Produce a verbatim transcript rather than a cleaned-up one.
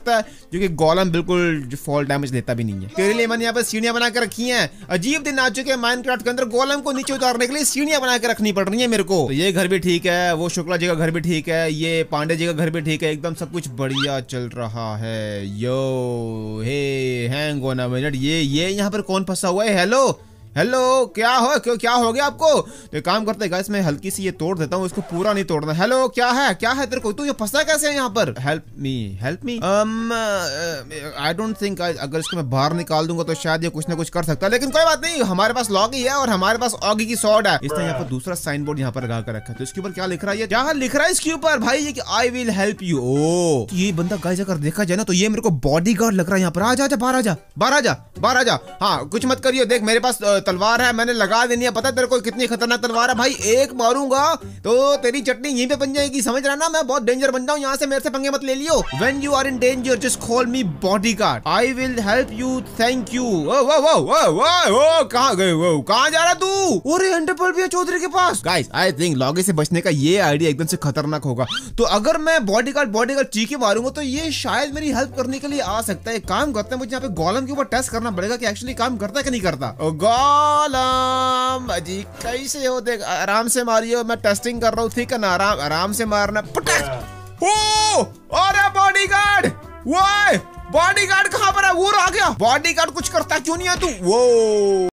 सकता है, जो कि गोलम बिल्कुल फॉल डैमेज देता भी नहीं है। तेरे लिए मैंने यहाँ पे सीढ़ियां बना के रखी हैं। अजीब दिन आ चुके हैं माइनक्राफ्ट के अंदर, गोलम को नीचे उतारने के लिए सीढ़ियां बना के रखनी पड़ रही है मेरे को। तो ये घर भी ठीक है, वो शुक्ला जी का घर भी ठीक है, ये पांडे जी का घर भी ठीक है, एकदम सब कुछ बढ़िया चल रहा है। Yo hey hang on a minute, ये ये यहाँ पर कौन फंसा हुआ है? हेलो हेलो, क्या हो क्यों क्या हो गया आपको? तो एक काम करते हैं गाइस, मैं हल्की सी ये तोड़ देता हूँ, इसको पूरा नहीं तोड़ना। हेलो, क्या है क्या है तेरे को? तू ये फंसा कैसे है यहाँ पर? Help me help me I don't think अगर इसको मैं बाहर निकाल दूंगा तो शायद ये कुछ ना कुछ कर सकता है, लेकिन कोई बात नहीं, हमारे पास लॉगी है और हमारे पास ऑगी की सॉर्ड है। इसने यहाँ पर दूसरा साइन बोर्ड यहाँ पर लगा कर रखा है, तो इसके ऊपर क्या लिख रहा है? क्या लिख रहा है इसके ऊपर भाई? ये कि I will help you. Oh, ये बंदा गाइस अगर देखा जाए ना तो ये मेरे को बॉडीगार्ड लग रहा है यहाँ पर। आ जा बाहर आ जा बाहर आ जा बाहर आ जा। हाँ, कुछ मत करियो, देख मेरे पास तलवार है, मैंने लगा देनी है। पता है तेरे को कितनी खतरनाक तलवार है भाई? एक मारूंगा तो तेरी चटनी यहीं पे बन जाएगी, समझ रहा ना? मैं बहुत डेंजर बन जाऊं, यहाँ से मेरे से पंगे मत ले लियो। When you are in danger, just call me bodyguard. I will help you. Thank you. ओ वो वो वो वो वो कहाँ गए? वो कहाँ जा रहा तू? अरे एंडरपर्ल भी है चौधरी के पास। Guys, I think लॉगी से बचने का ये आइडिया एकदम से खतरनाक होगा। तो अगर मैं बॉडीगार्ड बॉडीगार्ड चीखे मारूंगा तो ये शायद मेरी हेल्प करने के लिए आ सकता है। एक काम करते हैं, मुझे यहाँ पे गोलम के ऊपर टेस्ट करना पड़ेगा कि एक्चुअली काम करता है कि नहीं करता। गोलम अजी कैसे हो? देख आराम से मारियो, मैं टेस्टिंग कर रहा हूँ, ठीक है ना? आराम आराम से मारना। पटक। ओ, अरे बॉडीगार्ड, वो बॉडीगार्ड कहाँ पर है? वो आ गया। बॉडीगार्ड कुछ करता क्यों नहीं है तू? वो